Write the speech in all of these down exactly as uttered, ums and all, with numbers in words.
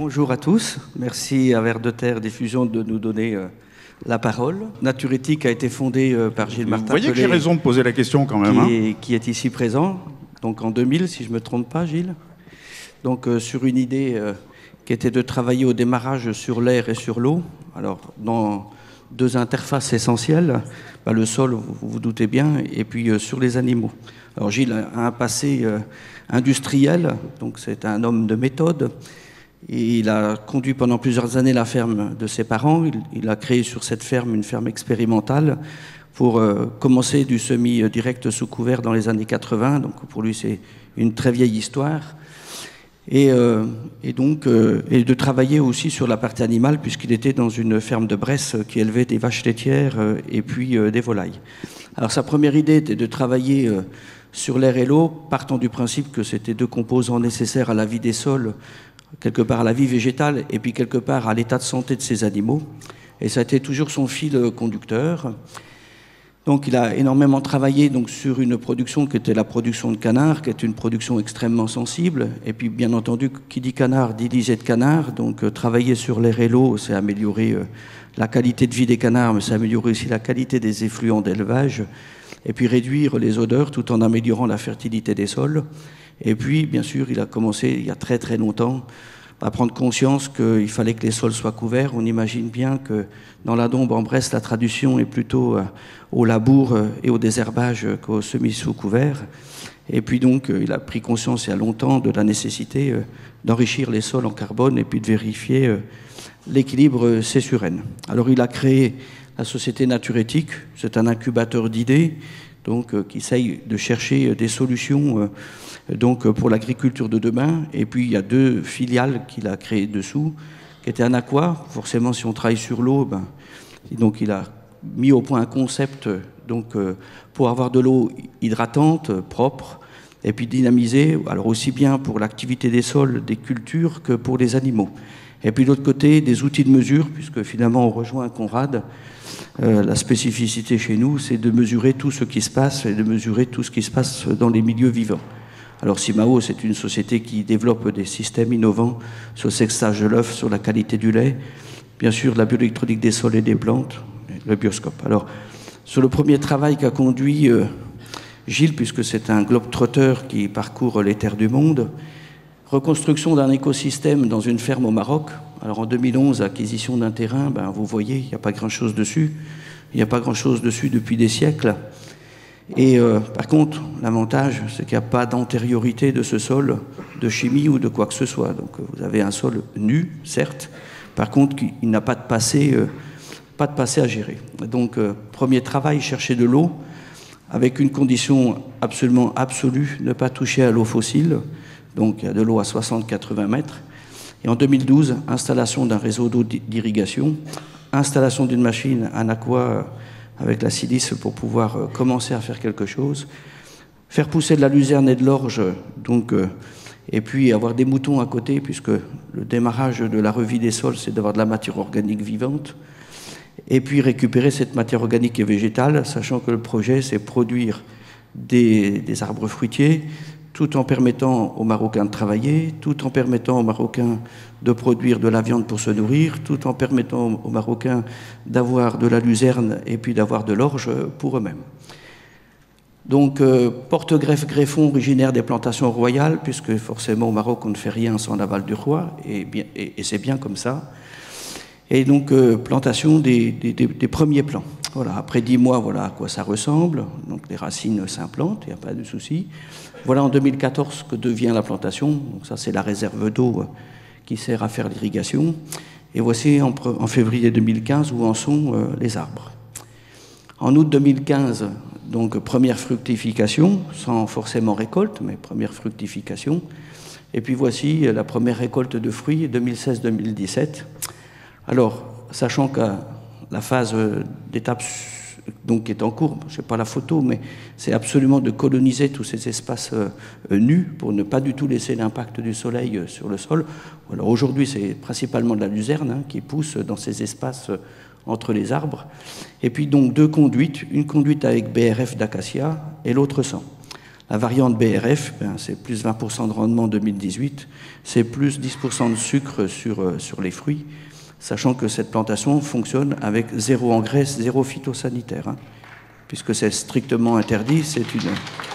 Bonjour à tous. Merci à Vers de Terre Diffusion de nous donner euh, la parole. Naturéthique a été fondée euh, par Gilles Martin. Vous voyez que j'ai raison de poser la question quand même. Qui, hein. est, qui est ici présent, donc en deux mille, si je ne me trompe pas, Gilles. Donc euh, sur une idée euh, qui était de travailler au démarrage sur l'air et sur l'eau. Alors dans deux interfaces essentielles, bah, le sol, vous vous doutez bien, et puis euh, sur les animaux. Alors Gilles a un passé euh, industriel, donc c'est un homme de méthode. Et il a conduit pendant plusieurs années la ferme de ses parents. Il, il a créé sur cette ferme une ferme expérimentale pour euh, commencer du semi-direct sous couvert dans les années quatre-vingts. Donc pour lui, c'est une très vieille histoire. Et, euh, et donc, euh, et de travailler aussi sur la partie animale, puisqu'il était dans une ferme de Bresse qui élevait des vaches laitières euh, et puis euh, des volailles. Alors sa première idée était de travailler euh, sur l'air et l'eau, partant du principe que c'était deux composants nécessaires à la vie des sols, quelque part à la vie végétale et puis quelque part à l'état de santé de ces animaux. Et ça a été toujours son fil conducteur. Donc il a énormément travaillé donc, sur une production qui était la production de canard, qui est une production extrêmement sensible. Et puis bien entendu, qui dit canard dit lisée de canard. Donc euh, travailler sur l'air et l'eau, c'est améliorer euh, la qualité de vie des canards, mais c'est améliorer aussi la qualité des effluents d'élevage. Et puis réduire les odeurs tout en améliorant la fertilité des sols. Et puis, bien sûr, il a commencé, il y a très très longtemps, à prendre conscience qu'il fallait que les sols soient couverts. On imagine bien que dans la Dombe, en Bresse, la traduction est plutôt au labour et au désherbage qu'au semis sous couvert. Et puis donc, il a pris conscience il y a longtemps de la nécessité d'enrichir les sols en carbone et puis de vérifier l'équilibre C sur N. Alors, il a créé la société Naturéthique. C'est un incubateur d'idées, donc euh, qui essaye de chercher des solutions euh, donc, pour l'agriculture de demain. Et puis il y a deux filiales qu'il a créées dessous, qui étaient Anaqua. Forcément, si on travaille sur l'eau, ben, donc il a mis au point un concept donc, euh, pour avoir de l'eau hydratante, propre, et puis dynamisée, alors aussi bien pour l'activité des sols, des cultures, que pour les animaux. Et puis de l'autre côté, des outils de mesure, puisque finalement on rejoint Conrad. Euh, la spécificité chez nous, c'est de mesurer tout ce qui se passe et de mesurer tout ce qui se passe dans les milieux vivants. Alors Simao, c'est une société qui développe des systèmes innovants sur le sexage de l'œuf, sur la qualité du lait, bien sûr la bioélectronique des sols et des plantes, le bioscope. Alors, sur le premier travail qu'a conduit euh, Gilles, puisque c'est un globe-trotter qui parcourt les terres du monde, reconstruction d'un écosystème dans une ferme au Maroc. Alors en deux mille onze, acquisition d'un terrain, ben, vous voyez, il n'y a pas grand-chose dessus. Il n'y a pas grand-chose dessus depuis des siècles. Et euh, par contre, l'avantage, c'est qu'il n'y a pas d'antériorité de ce sol, de chimie ou de quoi que ce soit. Donc vous avez un sol nu, certes. Par contre, il n'a pas de passé, euh, pas de passé à gérer. Donc euh, premier travail, chercher de l'eau, avec une condition absolument absolue, ne pas toucher à l'eau fossile. Donc il y a de l'eau à soixante à quatre-vingts mètres. Et en deux mille douze, installation d'un réseau d'eau d'irrigation, installation d'une machine Anaqua avec la silice pour pouvoir commencer à faire quelque chose, faire pousser de la luzerne et de l'orge, donc, euh, et puis avoir des moutons à côté, puisque le démarrage de la revie des sols, c'est d'avoir de la matière organique vivante, et puis récupérer cette matière organique et végétale, sachant que le projet, c'est produire des, des arbres fruitiers, tout en permettant aux Marocains de travailler, tout en permettant aux Marocains de produire de la viande pour se nourrir, tout en permettant aux Marocains d'avoir de la luzerne et puis d'avoir de l'orge pour eux-mêmes. Donc, euh, porte-greffe-greffon originaire des plantations royales, puisque forcément au Maroc, on ne fait rien sans l'aval du roi, et, bien, et, et c'est bien comme ça. Et donc, euh, plantation des, des, des, des premiers plants. Voilà, après dix mois, voilà à quoi ça ressemble. Donc, les racines s'implantent, il n'y a pas de souci. Voilà en deux mille quatorze que devient la plantation. Donc, ça, c'est la réserve d'eau qui sert à faire l'irrigation. Et voici en, en février deux mille quinze où en sont euh, les arbres. En août deux mille quinze, donc première fructification, sans forcément récolte, mais première fructification. Et puis voici la première récolte de fruits deux mille seize deux mille dix-sept. Alors, sachant que la phase d'étape donc, qui est en cours, je n'ai pas la photo, mais c'est absolument de coloniser tous ces espaces euh, nus pour ne pas du tout laisser l'impact du soleil euh, sur le sol. Alors aujourd'hui, c'est principalement de la luzerne hein, qui pousse dans ces espaces euh, entre les arbres. Et puis donc deux conduites, une conduite avec B R F d'acacia et l'autre sans. La variante B R F, ben, c'est plus vingt pour cent de rendement en deux mille dix-huit, c'est plus dix pour cent de sucre sur, euh, sur les fruits, sachant que cette plantation fonctionne avec zéro engrais, zéro phytosanitaire, hein, puisque c'est strictement interdit, c'est une...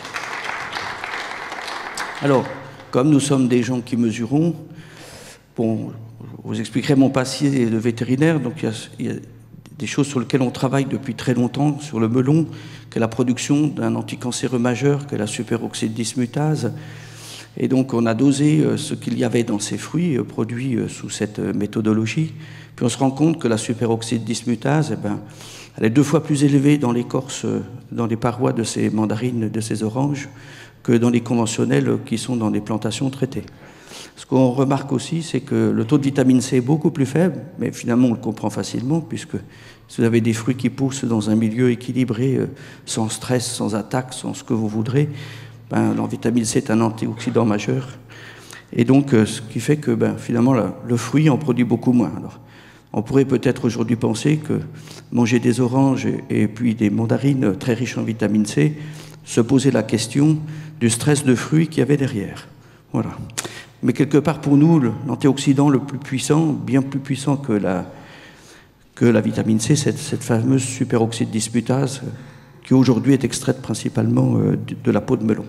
Alors, comme nous sommes des gens qui mesurons, bon, je vous expliquerai mon passé de vétérinaire, donc il y a, il y a des choses sur lesquelles on travaille depuis très longtemps, sur le melon, que la production d'un anticancéreux majeur, que la superoxyde dismutase. Et donc on a dosé ce qu'il y avait dans ces fruits produits sous cette méthodologie. Puis on se rend compte que la superoxyde dismutase, eh ben, elle est deux fois plus élevée dans l'écorce, dans les parois de ces mandarines, de ces oranges, que dans les conventionnels qui sont dans les plantations traitées. Ce qu'on remarque aussi, c'est que le taux de vitamine C est beaucoup plus faible, mais finalement on le comprend facilement, puisque si vous avez des fruits qui poussent dans un milieu équilibré, sans stress, sans attaque, sans ce que vous voudrez, ben, la vitamine C est un antioxydant majeur. Et donc, ce qui fait que ben, finalement, la, le fruit en produit beaucoup moins. Alors, on pourrait peut-être aujourd'hui penser que manger des oranges et, et puis des mandarines très riches en vitamine C, se poser la question du stress de fruits qu'il y avait derrière. Voilà. Mais quelque part, pour nous, l'antioxydant le plus puissant, bien plus puissant que la, que la vitamine C, c'est cette fameuse superoxyde dismutase qui aujourd'hui est extraite principalement de, de la peau de melon.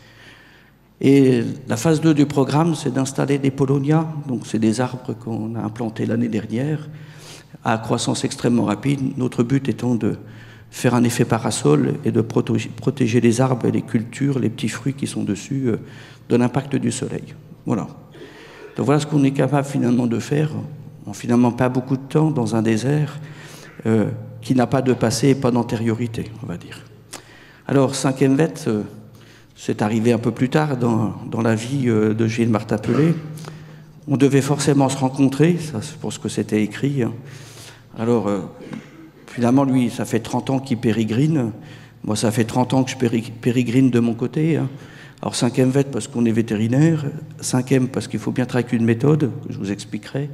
Et la phase deux du programme, c'est d'installer des paulownias, donc c'est des arbres qu'on a implantés l'année dernière, à croissance extrêmement rapide, notre but étant de faire un effet parasol et de protéger, protéger les arbres et les cultures, les petits fruits qui sont dessus, euh, de l'impact du soleil. Voilà. Donc voilà ce qu'on est capable finalement de faire, en finalement pas beaucoup de temps, dans un désert euh, qui n'a pas de passé et pas d'antériorité, on va dire. Alors, cinquième V E T, euh, c'est arrivé un peu plus tard dans, dans la vie euh, de Gilles Martapelé. On devait forcément se rencontrer, ça c'est pour ce que c'était écrit. Hein. Alors, euh, finalement, lui, ça fait trente ans qu'il pérégrine. Moi, ça fait trente ans que je pérégrine de mon côté. Hein. Alors, cinquième V E T parce qu'on est vétérinaire, cinquième parce qu'il faut bien travailler avec une méthode, que je vous expliquerai.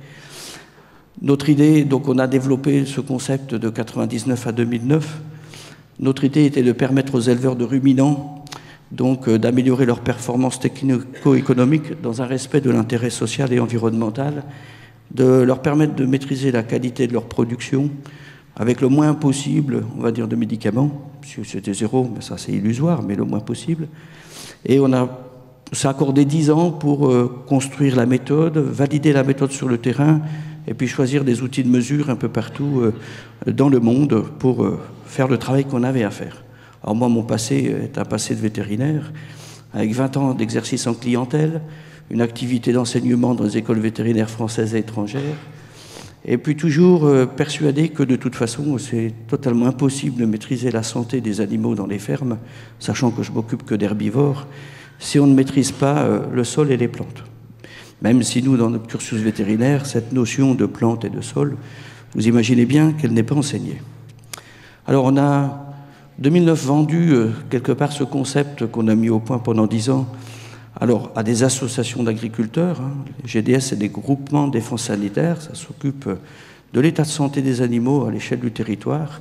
Notre idée, donc on a développé ce concept de quatre-vingt-dix-neuf à deux mille neuf. Notre idée était de permettre aux éleveurs de ruminants donc euh, d'améliorer leur performance technico-économique dans un respect de l'intérêt social et environnemental, de leur permettre de maîtriser la qualité de leur production avec le moins possible, on va dire, de médicaments. Si c'était zéro, mais ça c'est illusoire, mais le moins possible. Et on a s'est accordé dix ans pour euh, construire la méthode, valider la méthode sur le terrain, et puis choisir des outils de mesure un peu partout euh, dans le monde pour euh, faire le travail qu'on avait à faire. Alors moi, mon passé est un passé de vétérinaire, avec vingt ans d'exercice en clientèle, une activité d'enseignement dans les écoles vétérinaires françaises et étrangères, et puis toujours euh, persuadé que de toute façon, c'est totalement impossible de maîtriser la santé des animaux dans les fermes, sachant que je m'occupe que d'herbivores, si on ne maîtrise pas euh, le sol et les plantes. Même si nous, dans notre cursus vétérinaire, cette notion de plante et de sol, vous imaginez bien qu'elle n'est pas enseignée. Alors on a, deux mille neuf, vendu euh, quelque part ce concept qu'on a mis au point pendant dix ans, alors à des associations d'agriculteurs. Hein. Les G D S, c'est des groupements de défense sanitaire, ça s'occupe de l'état de santé des animaux à l'échelle du territoire,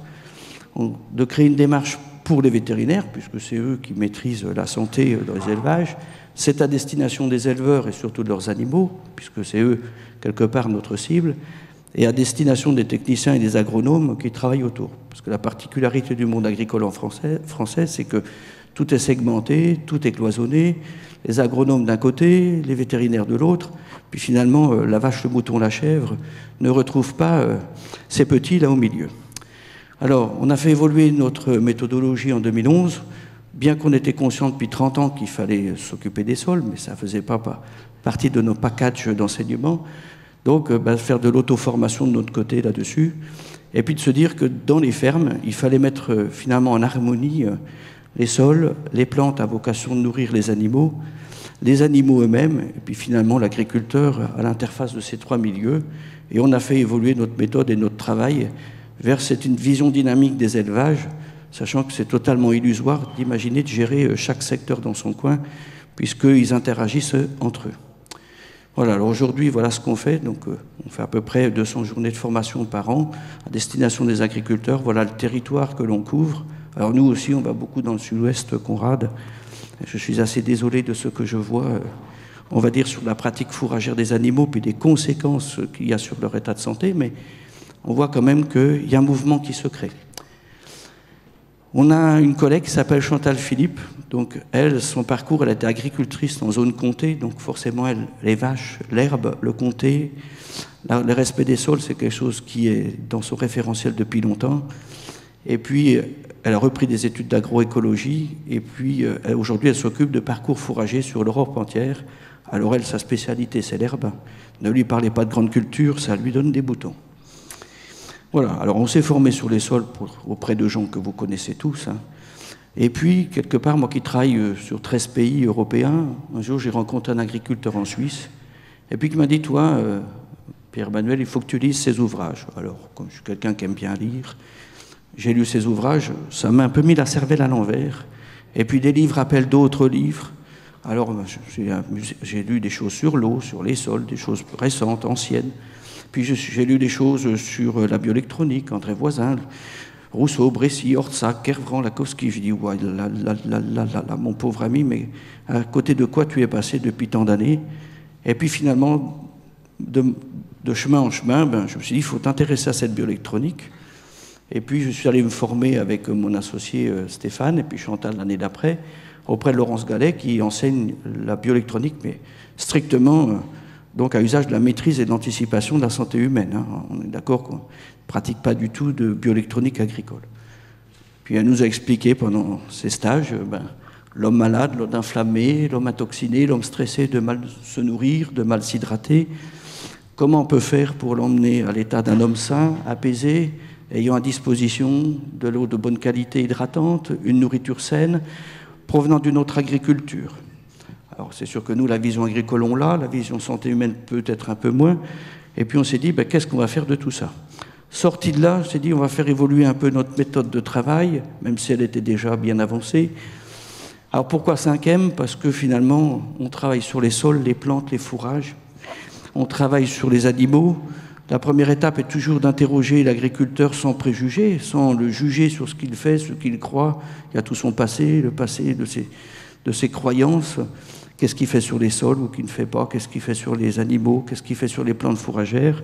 de créer une démarche pour les vétérinaires, puisque c'est eux qui maîtrisent la santé dans les élevages. C'est à destination des éleveurs et surtout de leurs animaux, puisque c'est eux, quelque part, notre cible, et à destination des techniciens et des agronomes qui travaillent autour. Parce que la particularité du monde agricole en français, français c'est que tout est segmenté, tout est cloisonné, les agronomes d'un côté, les vétérinaires de l'autre, puis finalement, euh, la vache, le mouton, la chèvre ne retrouvent pas euh, ces petits là au milieu. Alors, on a fait évoluer notre méthodologie en deux mille onze, bien qu'on était conscient depuis trente ans qu'il fallait s'occuper des sols, mais ça ne faisait pas partie de nos packages d'enseignement. Donc, bah, faire de l'auto-formation de notre côté là-dessus, et puis de se dire que dans les fermes, il fallait mettre euh, finalement en harmonie euh, les sols, les plantes à vocation de nourrir les animaux, les animaux eux-mêmes, et puis finalement l'agriculteur à l'interface de ces trois milieux. Et on a fait évoluer notre méthode et notre travail vers cette une vision dynamique des élevages, sachant que c'est totalement illusoire d'imaginer de gérer chaque secteur dans son coin, puisqu'ils interagissent entre eux. Voilà, alors aujourd'hui, voilà ce qu'on fait. Donc, euh, on fait à peu près deux cents journées de formation par an à destination des agriculteurs. Voilà le territoire que l'on couvre. Alors nous aussi, on va beaucoup dans le sud-ouest, Conrad, Je suis assez désolé de ce que je vois, euh, on va dire, sur la pratique fourragère des animaux, puis des conséquences qu'il y a sur leur état de santé, mais on voit quand même qu'il y a un mouvement qui se crée. On a une collègue qui s'appelle Chantal Philippe. Donc, elle, son parcours, elle était agricultrice en zone comté. Donc, forcément, elle, les vaches, l'herbe, le comté, la, le respect des sols, c'est quelque chose qui est dans son référentiel depuis longtemps. Et puis, elle a repris des études d'agroécologie. Et puis, aujourd'hui, elle s'occupe de parcours fourragers sur l'Europe entière. Alors, elle, sa spécialité, c'est l'herbe. Ne lui parlez pas de grande culture, ça lui donne des boutons. Voilà, alors on s'est formé sur les sols pour, auprès de gens que vous connaissez tous. Hein. Et puis, quelque part, moi qui travaille sur treize pays européens, un jour j'ai rencontré un agriculteur en Suisse, et puis qui m'a dit, toi, euh, Pierre-Manuel, il faut que tu lises ces ouvrages. Alors, comme je suis quelqu'un qui aime bien lire, j'ai lu ces ouvrages, ça m'a un peu mis la cervelle à l'envers. Et puis des livres appellent d'autres livres. Alors, j'ai lu des choses sur l'eau, sur les sols, des choses récentes, anciennes. Puis j'ai lu des choses sur la bioélectronique, André Voisin, Rousseau, Brécy, Ortsac, Kervran, Lakowski. Je dis, ouais, là, là, là, là, là, là, mon pauvre ami, mais à côté de quoi tu es passé depuis tant d'années? Et puis finalement, de, de chemin en chemin, ben, je me suis dit, il faut t'intéresser à cette bioélectronique. Et puis je suis allé me former avec mon associé Stéphane, et puis Chantal l'année d'après, auprès de Laurence Gallet, qui enseigne la bioélectronique, mais strictement... donc à usage de la maîtrise et de l'anticipation de la santé humaine. Hein. On est d'accord qu'on ne pratique pas du tout de bioélectronique agricole. Puis elle nous a expliqué pendant ces stages, ben, l'homme malade, l'homme inflammé, l'homme intoxiné, l'homme stressé de mal se nourrir, de mal s'hydrater, comment on peut faire pour l'emmener à l'état d'un homme sain, apaisé, ayant à disposition de l'eau de bonne qualité hydratante, une nourriture saine, provenant d'une autre agriculture. Alors c'est sûr que nous, la vision agricole, on l'a, la vision santé humaine peut-être un peu moins. Et puis on s'est dit, ben, qu'est-ce qu'on va faire de tout ça? Sorti de là, on s'est dit, on va faire évoluer un peu notre méthode de travail, même si elle était déjà bien avancée. Alors pourquoi cinq M? Parce que finalement, on travaille sur les sols, les plantes, les fourrages. On travaille sur les animaux. La première étape est toujours d'interroger l'agriculteur sans préjugés, sans le juger sur ce qu'il fait, ce qu'il croit. Il y a tout son passé, le passé de ses, de ses croyances. Qu'est-ce qu'il fait sur les sols ou qu'il ne fait pas? Qu'est-ce qu'il fait sur les animaux? Qu'est-ce qu'il fait sur les plantes fourragères?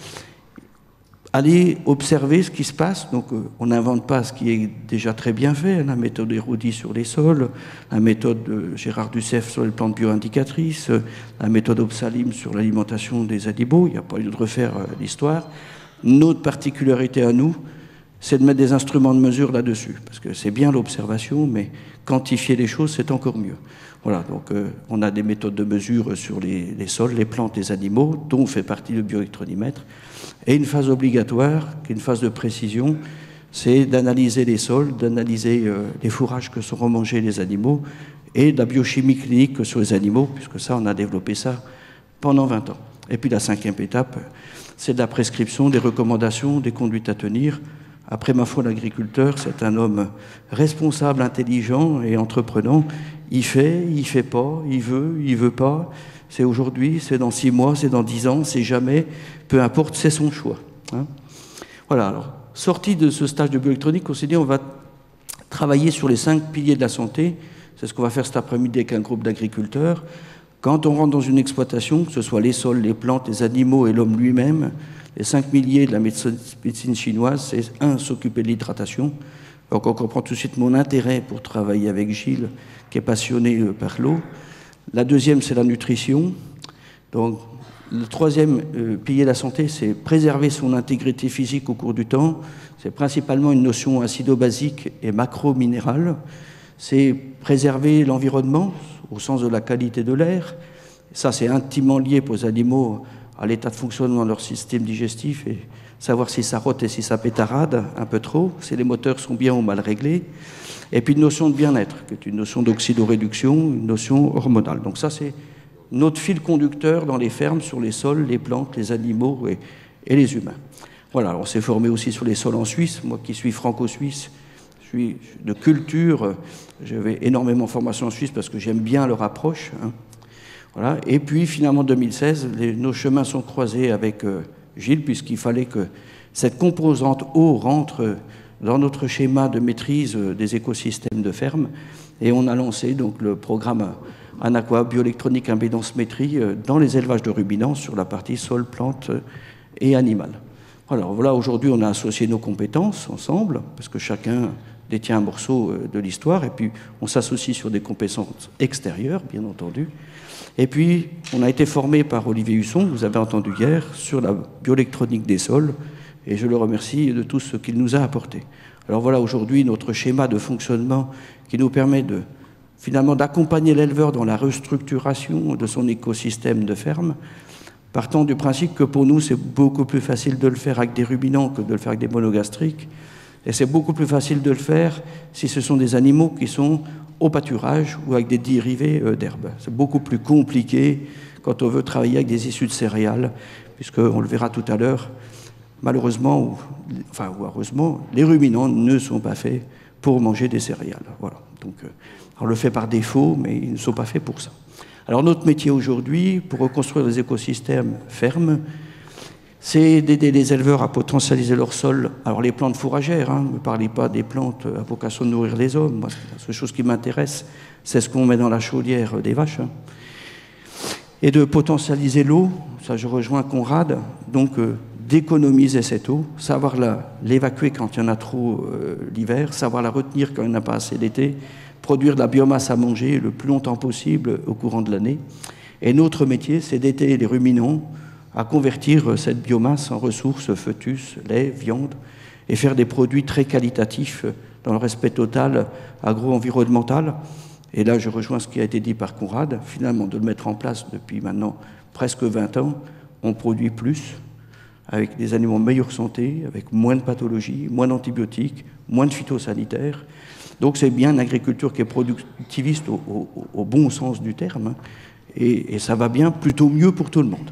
Aller observer ce qui se passe. Donc, euh, on n'invente pas ce qui est déjà très bien fait. La méthode Érudit sur les sols, la méthode de Gérard Dussef sur les plantes bioindicatrices, la méthode Obsalim sur l'alimentation des animaux. Il n'y a pas lieu de refaire euh, l'histoire. Notre particularité à nous, c'est de mettre des instruments de mesure là-dessus. Parce que c'est bien l'observation, mais quantifier les choses, c'est encore mieux. Voilà, donc euh, on a des méthodes de mesure sur les, les sols, les plantes, les animaux, dont fait partie le bioélectronimètre. Et une phase obligatoire, qui est une phase de précision, c'est d'analyser les sols, d'analyser euh, les fourrages que seront mangés les animaux, et de la biochimie clinique sur les animaux, puisque ça, on a développé ça pendant vingt ans. Et puis la cinquième étape, c'est de la prescription, des recommandations, des conduites à tenir. Après, ma foi, l'agriculteur, c'est un homme responsable, intelligent et entreprenant. Il fait, il fait pas, il veut, il veut pas. C'est aujourd'hui, c'est dans six mois, c'est dans dix ans, c'est jamais. Peu importe, c'est son choix. Hein. Voilà, alors, sorti de ce stage de bioélectronique, on s'est dit on va travailler sur les cinq piliers de la santé. C'est ce qu'on va faire cet après-midi avec un groupe d'agriculteurs. Quand on rentre dans une exploitation, que ce soit les sols, les plantes, les animaux et l'homme lui-même, les cinq piliers de la médecine chinoise, c'est un, s'occuper de l'hydratation. Donc on comprend tout de suite mon intérêt pour travailler avec Gilles, qui est passionné par l'eau. La deuxième, c'est la nutrition. Donc le troisième euh, pilier de la santé, c'est préserver son intégrité physique au cours du temps. C'est principalement une notion acido-basique et macro-minérale. C'est préserver l'environnement au sens de la qualité de l'air. Ça, c'est intimement lié pour les animaux à l'état de fonctionnement de leur système digestif et savoir si ça rote et si ça pétarade un peu trop, si les moteurs sont bien ou mal réglés. Et puis une notion de bien-être, qui est une notion d'oxydoréduction, une notion hormonale. Donc ça, c'est notre fil conducteur dans les fermes, sur les sols, les plantes, les animaux et, et les humains. Voilà, on s'est formé aussi sur les sols en Suisse. Moi qui suis franco-suisse, je suis de culture, j'avais énormément de formation en Suisse parce que j'aime bien leur approche. Hein. Voilà. Et puis finalement, en deux mille seize, les, nos chemins sont croisés avec euh, Gilles, puisqu'il fallait que cette composante eau rentre dans notre schéma de maîtrise des écosystèmes de ferme. Et on a lancé donc le programme Anaqua, bioélectronique impédance-métrie, dans les élevages de ruminants sur la partie sol, plante et animal. Alors voilà, aujourd'hui, on a associé nos compétences ensemble, parce que chacun détient un morceau de l'histoire, et puis on s'associe sur des compétences extérieures, bien entendu. Et puis, on a été formé par Olivier Husson, vous avez entendu hier, sur la bioélectronique des sols, et je le remercie de tout ce qu'il nous a apporté. Alors voilà, aujourd'hui, notre schéma de fonctionnement qui nous permet de, finalement, d'accompagner l'éleveur dans la restructuration de son écosystème de ferme, partant du principe que pour nous, c'est beaucoup plus facile de le faire avec des ruminants que de le faire avec des monogastriques. Et c'est beaucoup plus facile de le faire si ce sont des animaux qui sont au pâturage ou avec des dérivés d'herbe. C'est beaucoup plus compliqué quand on veut travailler avec des issues de céréales, puisqu'on le verra tout à l'heure, malheureusement, ou, enfin ou heureusement, les ruminants ne sont pas faits pour manger des céréales. Voilà. Donc, on le fait par défaut, mais ils ne sont pas faits pour ça. Alors notre métier aujourd'hui, pour reconstruire des écosystèmes fermes, c'est d'aider les éleveurs à potentialiser leur sol. Alors les plantes fourragères, hein, ne me parlez pas des plantes à vocation de nourrir les hommes. Moi, la seule chose qui m'intéresse, c'est ce qu'on met dans la chaudière des vaches. Hein. Et de potentialiser l'eau, ça je rejoins Conrad, donc euh, d'économiser cette eau, savoir l'évacuer quand il y en a trop euh, l'hiver, savoir la retenir quand il n'y en a pas assez l'été, produire de la biomasse à manger le plus longtemps possible au courant de l'année. Et notre métier, c'est d'aider les ruminants à convertir cette biomasse en ressources, fœtus, lait, viande, et faire des produits très qualitatifs dans le respect total agro-environnemental. Et là, je rejoins ce qui a été dit par Conrad, finalement, de le mettre en place depuis maintenant presque vingt ans, on produit plus, avec des animaux en meilleure santé, avec moins de pathologies, moins d'antibiotiques, moins de phytosanitaires. Donc c'est bien une agriculture qui est productiviste au, au, au bon sens du terme, hein, et, et ça va bien, plutôt mieux pour tout le monde.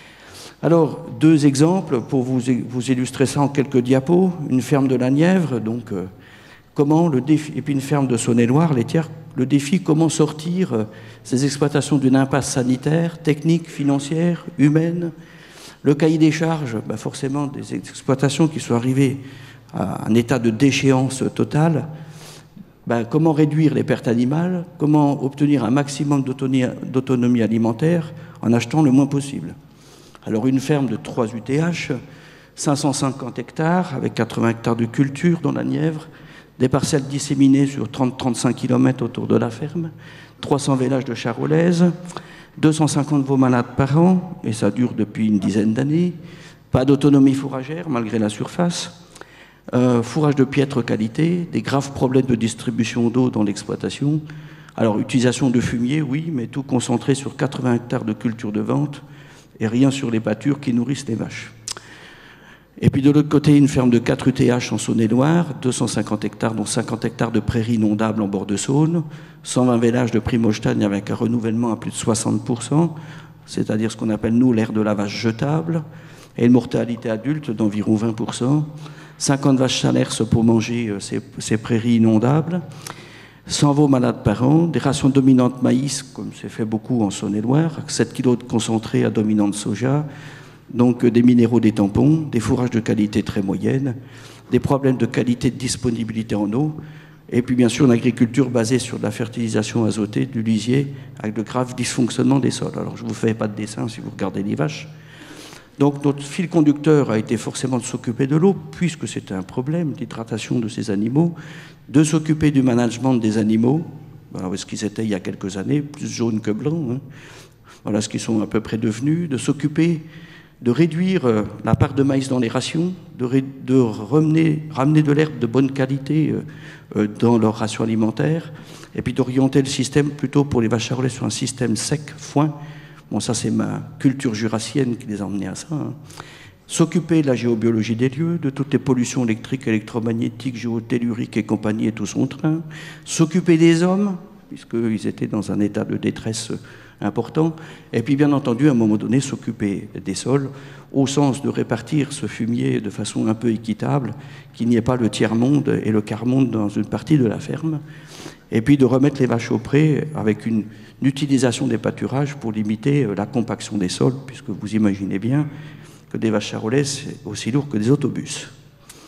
Alors, deux exemples pour vous, vous illustrer ça en quelques diapos. Une ferme de la Nièvre, donc euh, comment le défi, et puis une ferme de Saône-et-Loire, laitière, le défi, comment sortir euh, ces exploitations d'une impasse sanitaire, technique, financière, humaine. Le cahier des charges, bah forcément des exploitations qui sont arrivées à un état de déchéance totale. Ben, comment réduire les pertes animales, comment obtenir un maximum d'autonomie alimentaire en achetant le moins possible. Alors une ferme de trois U T H, cinq cent cinquante hectares avec quatre-vingts hectares de culture dans la Nièvre, des parcelles disséminées sur trente à trente-cinq kilomètres autour de la ferme, trois cents vélages de charolaises, deux cent cinquante veaux malades par an, et ça dure depuis une dizaine d'années, pas d'autonomie fourragère malgré la surface, Euh, fourrage de piètre qualité, des graves problèmes de distribution d'eau dans l'exploitation. Alors, utilisation de fumier, oui, mais tout concentré sur quatre-vingts hectares de culture de vente et rien sur les pâtures qui nourrissent les vaches. Et puis de l'autre côté, une ferme de quatre U T H en Saône-et-Loire, deux cent cinquante hectares, dont cinquante hectares de prairies inondables en bord de Saône, cent vingt vélages de primogène avec un renouvellement à plus de soixante pour cent, c'est-à-dire ce qu'on appelle, nous, l'aire de la vache jetable, et une mortalité adulte d'environ vingt pour cent. cinquante vaches salaires pour manger ces, ces prairies inondables, cent veaux malades par an, des rations dominantes maïs, comme c'est fait beaucoup en Saône-et-Loire, sept kilos de concentré à dominante soja, donc des minéraux, des tampons, des fourrages de qualité très moyenne, des problèmes de qualité de disponibilité en eau, et puis bien sûr une agriculture basée sur de la fertilisation azotée, du lisier, avec de graves dysfonctionnements des sols. Alors je ne vous fais pas de dessin si vous regardez les vaches. Donc notre fil conducteur a été forcément de s'occuper de l'eau, puisque c'était un problème d'hydratation de ces animaux, de s'occuper du management des animaux, voilà ce qu'ils étaient il y a quelques années, plus jaunes que blancs, hein. Voilà ce qu'ils sont à peu près devenus, de s'occuper, de réduire la part de maïs dans les rations, de, de ramener, ramener de l'herbe de bonne qualité euh, dans leurs rations alimentaires, et puis d'orienter le système plutôt pour les vaches charolaises sur un système sec, foin. Bon, ça, c'est ma culture jurassienne qui les a emmenés à ça. Hein. S'occuper de la géobiologie des lieux, de toutes les pollutions électriques, électromagnétiques, géotelluriques et compagnie et tout son train. S'occuper des hommes, puisqu'ils étaient dans un état de détresse important. Et puis, bien entendu, à un moment donné, s'occuper des sols, au sens de répartir ce fumier de façon un peu équitable, qu'il n'y ait pas le tiers-monde et le quart-monde dans une partie de la ferme. Et puis de remettre les vaches au pré avec une, une utilisation des pâturages pour limiter la compaction des sols, puisque vous imaginez bien que des vaches charolaises, c'est aussi lourd que des autobus.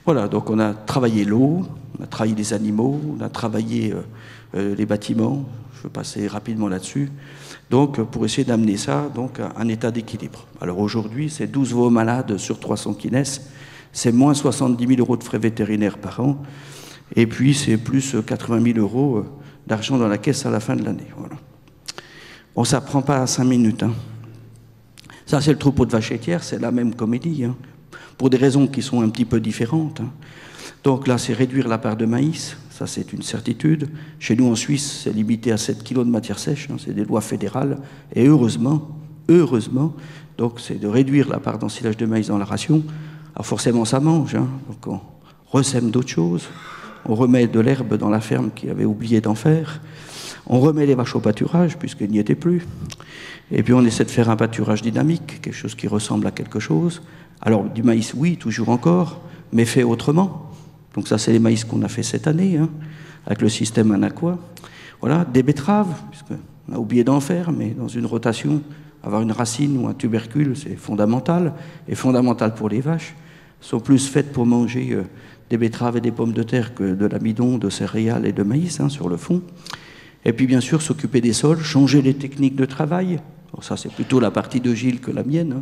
Voilà, donc on a travaillé l'eau, on a travaillé les animaux, on a travaillé euh, euh, les bâtiments, je vais passer rapidement là-dessus, donc pour essayer d'amener ça donc, à un état d'équilibre. Alors aujourd'hui, c'est douze veaux malades sur trois cents qui naissent, c'est moins soixante-dix mille euros de frais vétérinaires par an, et puis c'est plus quatre-vingt mille euros d'argent dans la caisse à la fin de l'année. Voilà. Bon, ça ne prend pas cinq minutes. Hein. Ça, c'est le troupeau de vaches laitières, c'est la même comédie, hein, pour des raisons qui sont un petit peu différentes. Hein. Donc là, c'est réduire la part de maïs, ça c'est une certitude. Chez nous en Suisse, c'est limité à sept kilos de matière sèche, hein, c'est des lois fédérales, et heureusement, heureusement, donc c'est de réduire la part d'ensilage de maïs dans la ration. Alors forcément, ça mange, hein, donc on ressème d'autres choses, on remet de l'herbe dans la ferme qui avait oublié d'en faire, on remet les vaches au pâturage, puisqu'elles n'y étaient plus. Et puis on essaie de faire un pâturage dynamique, quelque chose qui ressemble à quelque chose. Alors du maïs, oui, toujours encore, mais fait autrement. Donc ça, c'est les maïs qu'on a fait cette année, hein, avec le système Anaqua. Voilà, des betteraves, puisqu'on a oublié d'en faire, mais dans une rotation, avoir une racine ou un tubercule, c'est fondamental, et fondamental pour les vaches. Elles sont plus faites pour manger euh, des betteraves et des pommes de terre que de l'amidon, de céréales et de maïs, hein, sur le fond. Et puis bien sûr, s'occuper des sols, changer les techniques de travail. Alors ça, c'est plutôt la partie de Gilles que la mienne. Hein.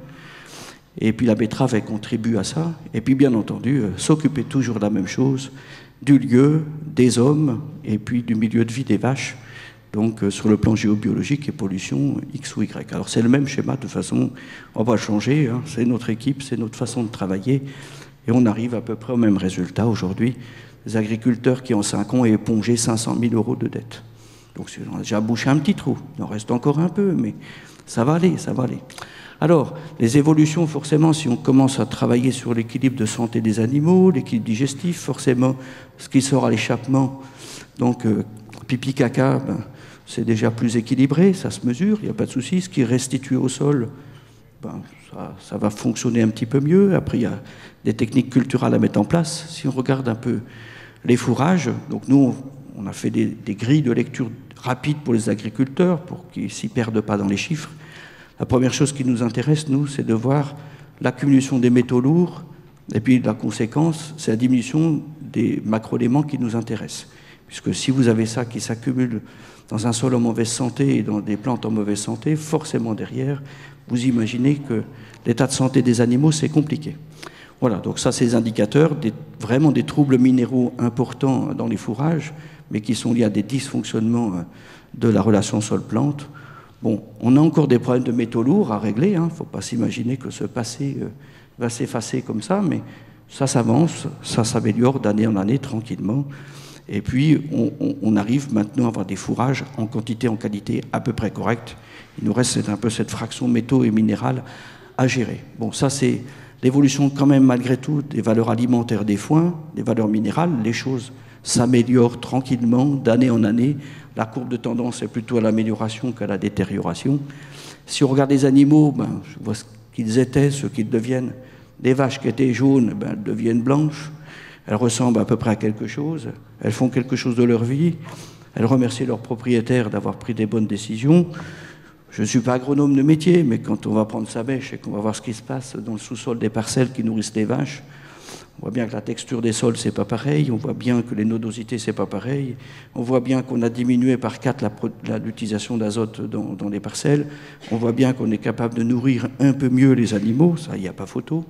Et puis la betterave, elle contribue à ça. Et puis bien entendu, euh, s'occuper toujours de la même chose, du lieu, des hommes, et puis du milieu de vie des vaches. Donc euh, sur le plan géobiologique et pollution, X ou Y. Alors c'est le même schéma, de toute façon, on va changer. Hein. C'est notre équipe, c'est notre façon de travailler. Et on arrive à peu près au même résultat aujourd'hui. Les agriculteurs qui en cinq ans ont épongé cinq cent mille euros de dettes. Donc on a déjà bouché un petit trou, il en reste encore un peu, mais ça va aller, ça va aller. Alors, les évolutions, forcément, si on commence à travailler sur l'équilibre de santé des animaux, l'équilibre digestif, forcément, ce qui sort à l'échappement, donc euh, pipi, caca, ben, c'est déjà plus équilibré, ça se mesure, il n'y a pas de souci. Ce qui est restitué au sol, ben, ça, ça va fonctionner un petit peu mieux. Après, il y a des techniques culturelles à mettre en place. Si on regarde un peu les fourrages, donc nous, on, On a fait des, des grilles de lecture rapides pour les agriculteurs, pour qu'ils ne s'y perdent pas dans les chiffres. La première chose qui nous intéresse, nous, c'est de voir l'accumulation des métaux lourds, et puis la conséquence, c'est la diminution des macroéléments qui nous intéressent. Puisque si vous avez ça qui s'accumule dans un sol en mauvaise santé et dans des plantes en mauvaise santé, forcément derrière, vous imaginez que l'état de santé des animaux, c'est compliqué. Voilà, donc ça, c'est des indicateurs, des, vraiment des troubles minéraux importants dans les fourrages, mais qui sont liés à des dysfonctionnements de la relation sol-plante. Bon, on a encore des problèmes de métaux lourds à régler, il hein, ne faut pas s'imaginer que ce passé euh, va s'effacer comme ça, mais ça s'avance, ça s'améliore d'année en année tranquillement. Et puis, on, on, on arrive maintenant à avoir des fourrages en quantité, en qualité à peu près correcte. Il nous reste un peu cette fraction métaux et minérales à gérer. Bon, ça c'est l'évolution quand même malgré tout des valeurs alimentaires des foins, des valeurs minérales, les choses s'améliore tranquillement d'année en année. La courbe de tendance est plutôt à l'amélioration qu'à la détérioration. Si on regarde les animaux, ben, je vois ce qu'ils étaient, ce qu'ils deviennent. Des vaches qui étaient jaunes, ben, elles deviennent blanches. Elles ressemblent à peu près à quelque chose. Elles font quelque chose de leur vie. Elles remercient leurs propriétaires d'avoir pris des bonnes décisions. Je ne suis pas agronome de métier, mais quand on va prendre sa bêche et qu'on va voir ce qui se passe dans le sous-sol des parcelles qui nourrissent les vaches, on voit bien que la texture des sols, c'est pas pareil. On voit bien que les nodosités, c'est pas pareil. On voit bien qu'on a diminué par quatre l'utilisation d'azote dans, dans les parcelles. On voit bien qu'on est capable de nourrir un peu mieux les animaux. Ça, il n'y a pas photo.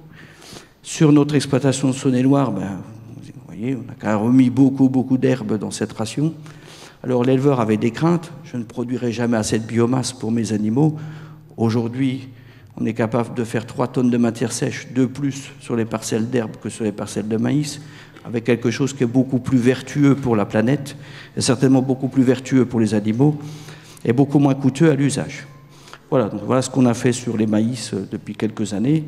Sur notre exploitation de Saône-et-Loire, ben, vous voyez, on a quand même remis beaucoup, beaucoup d'herbes dans cette ration. Alors l'éleveur avait des craintes. Je ne produirai jamais assez de biomasse pour mes animaux. Aujourd'hui, on est capable de faire trois tonnes de matière sèche de plus sur les parcelles d'herbe que sur les parcelles de maïs, avec quelque chose qui est beaucoup plus vertueux pour la planète, et certainement beaucoup plus vertueux pour les animaux, et beaucoup moins coûteux à l'usage. Voilà, donc voilà ce qu'on a fait sur les maïs depuis quelques années.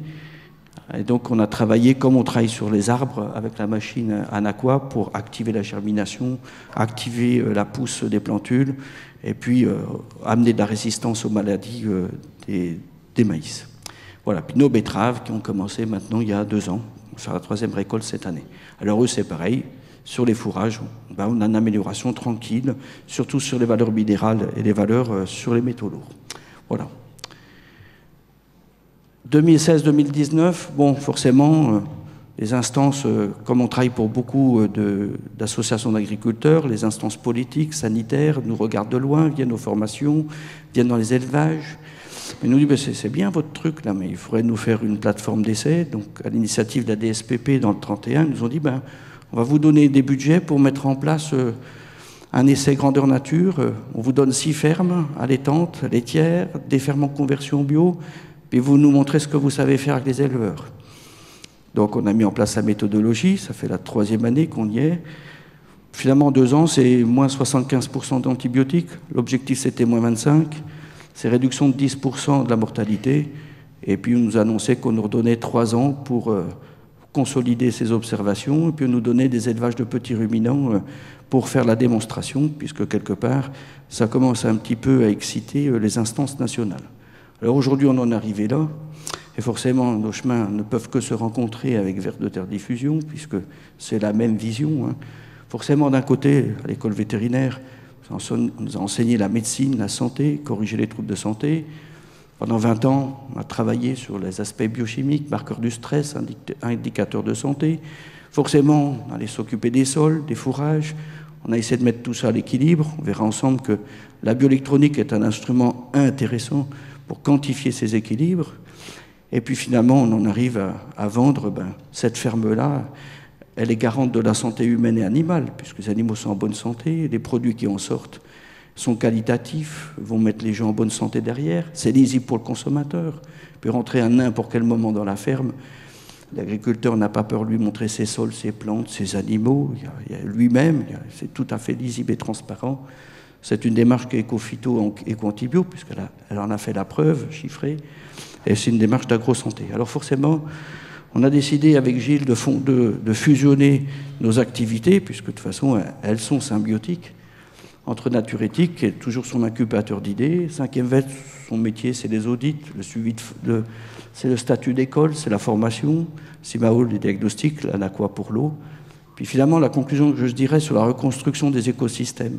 Et donc on a travaillé comme on travaille sur les arbres avec la machine Anaqua pour activer la germination, activer la pousse des plantules, et puis euh, amener de la résistance aux maladies euh, des des maïs. Voilà, puis nos betteraves qui ont commencé maintenant il y a deux ans, on va faire la troisième récolte cette année. Alors eux c'est pareil, sur les fourrages, ben, on a une amélioration tranquille, surtout sur les valeurs minérales et les valeurs euh, sur les métaux lourds. Voilà. deux mille seize deux mille dix-neuf, bon forcément, euh, les instances, euh, comme on travaille pour beaucoup euh, d'associations d'agriculteurs, les instances politiques, sanitaires, nous regardent de loin, viennent aux formations, viennent dans les élevages. Ils nous disent ben, c'est bien votre truc là, mais il faudrait nous faire une plateforme d'essai. Donc à l'initiative de la D S P P dans le trente et un, ils nous ont dit ben, on va vous donner des budgets pour mettre en place euh, un essai grandeur nature. Euh, on vous donne six fermes allaitantes, laitières, des fermes en conversion bio, puis vous nous montrez ce que vous savez faire avec les éleveurs. Donc on a mis en place la méthodologie, ça fait la troisième année qu'on y est. Finalement, en deux ans, c'est moins soixante-quinze pour cent d'antibiotiques. L'objectif, c'était moins vingt-cinq. C'est réduction de dix pour cent de la mortalité. Et puis, on nous annonçait qu'on nous redonnait trois ans pour euh, consolider ces observations. Et puis, on nous donnait des élevages de petits ruminants euh, pour faire la démonstration, puisque quelque part, ça commence un petit peu à exciter euh, les instances nationales. Alors aujourd'hui, on en est arrivé là. Et forcément, nos chemins ne peuvent que se rencontrer avec Vers de Terre Diffusion, puisque c'est la même vision. Hein. Forcément, d'un côté, à l'école vétérinaire, on nous a enseigné la médecine, la santé, corriger les troubles de santé. Pendant vingt ans, on a travaillé sur les aspects biochimiques, marqueurs du stress, indicateurs de santé. Forcément, on allait s'occuper des sols, des fourrages. On a essayé de mettre tout ça à l'équilibre. On verra ensemble que la bioélectronique est un instrument intéressant pour quantifier ces équilibres. Et puis finalement, on en arrive à, à vendre ben, cette ferme-là. Elle est garante de la santé humaine et animale, puisque les animaux sont en bonne santé, les produits qui en sortent sont qualitatifs, vont mettre les gens en bonne santé derrière, c'est lisible pour le consommateur, il peut rentrer à n'importe quel moment dans la ferme, l'agriculteur n'a pas peur de lui montrer ses sols, ses plantes, ses animaux, il y a, il y a lui-même, c'est tout à fait lisible et transparent. C'est une démarche qui est éco-phyto et éco-antibio, puisqu'elle elle en a fait la preuve, chiffrée, et c'est une démarche d'agro-santé. Alors forcément, on a décidé avec Gilles de, fond, de, de fusionner nos activités, puisque de toute façon, elles sont symbiotiques, entre Naturéthique, qui est toujours son incubateur d'idées, Cinquième Vet, son métier, c'est les audits, le suivi, de, c'est le statut d'école, c'est la formation, Simao, les diagnostics, l'Anaqua pour l'eau. Puis finalement, la conclusion que je dirais sur la reconstruction des écosystèmes.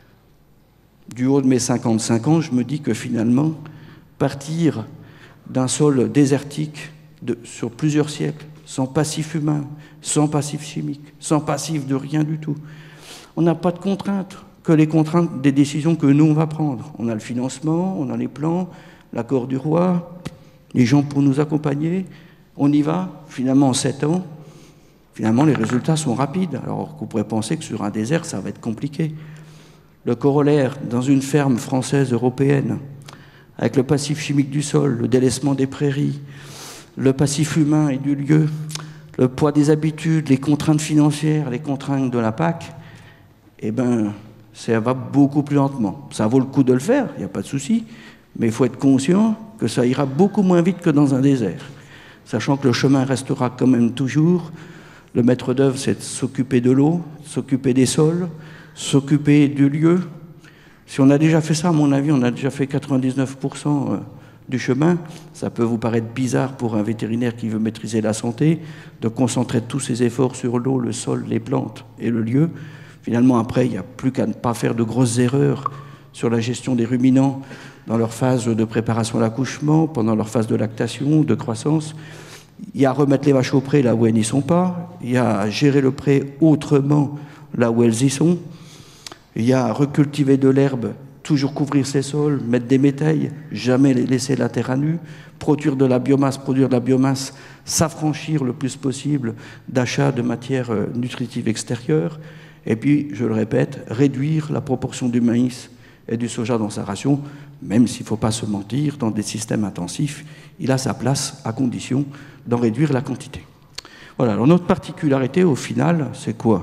Du haut de mes cinquante-cinq ans, je me dis que finalement, partir d'un sol désertique, De, sur plusieurs siècles, sans passif humain, sans passif chimique, sans passif de rien du tout. On n'a pas de contraintes, que les contraintes des décisions que nous, on va prendre. On a le financement, on a les plans, l'accord du roi, les gens pour nous accompagner, on y va, finalement en sept ans, finalement les résultats sont rapides, alors qu'on pourrait penser que sur un désert, ça va être compliqué. Le corollaire, dans une ferme française, européenne, avec le passif chimique du sol, le délaissement des prairies, le passif humain et du lieu, le poids des habitudes, les contraintes financières, les contraintes de la P A C, eh bien, ça va beaucoup plus lentement. Ça vaut le coup de le faire, il n'y a pas de souci, mais il faut être conscient que ça ira beaucoup moins vite que dans un désert, sachant que le chemin restera quand même toujours. Le maître d'œuvre, c'est de s'occuper de l'eau, s'occuper des sols, s'occuper du lieu. Si on a déjà fait ça, à mon avis, on a déjà fait quatre-vingt-dix-neuf pour cent du chemin. Ça peut vous paraître bizarre pour un vétérinaire qui veut maîtriser la santé, de concentrer tous ses efforts sur l'eau, le sol, les plantes et le lieu. Finalement, après, il n'y a plus qu'à ne pas faire de grosses erreurs sur la gestion des ruminants dans leur phase de préparation à l'accouchement, pendant leur phase de lactation, de croissance. Il y a à remettre les vaches au pré là où elles n'y sont pas. Il y a à gérer le pré autrement là où elles y sont. Il y a à recultiver de l'herbe, toujours couvrir ses sols, mettre des métailles, jamais les laisser la terre à nu, produire de la biomasse, produire de la biomasse, s'affranchir le plus possible d'achats de matières nutritives extérieures, et puis, je le répète, réduire la proportion du maïs et du soja dans sa ration, même s'il ne faut pas se mentir, dans des systèmes intensifs, il a sa place à condition d'en réduire la quantité. Voilà, alors notre particularité au final, c'est quoi ?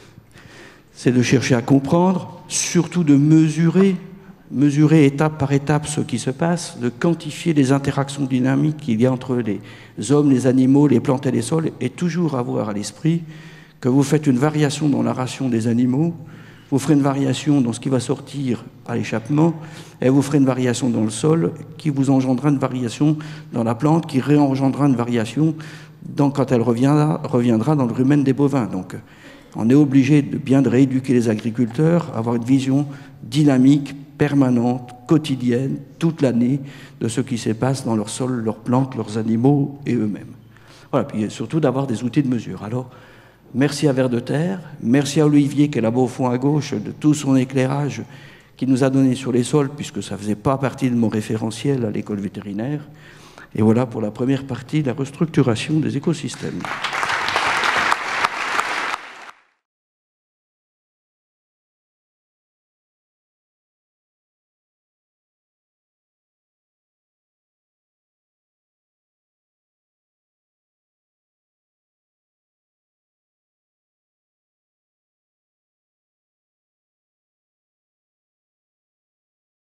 C'est de chercher à comprendre, surtout de mesurer, mesurer étape par étape ce qui se passe, de quantifier les interactions dynamiques qu'il y a entre les hommes, les animaux, les plantes et les sols, et toujours avoir à l'esprit que vous faites une variation dans la ration des animaux, vous ferez une variation dans ce qui va sortir à l'échappement, et vous ferez une variation dans le sol qui vous engendrera une variation dans la plante, qui réengendrera une variation dans, quand elle reviendra, reviendra dans le rumen des bovins. Donc, on est obligé de bien de rééduquer les agriculteurs, avoir une vision dynamique, permanente, quotidienne, toute l'année, de ce qui se passe dans leur sol, leurs plantes, leurs animaux et eux-mêmes. Voilà, puis surtout d'avoir des outils de mesure. Alors, merci à Vers de Terre, merci à Olivier qui est là-bas au fond à gauche, de tout son éclairage qu'il nous a donné sur les sols, puisque ça ne faisait pas partie de mon référentiel à l'école vétérinaire. Et voilà pour la première partie, la restructuration des écosystèmes.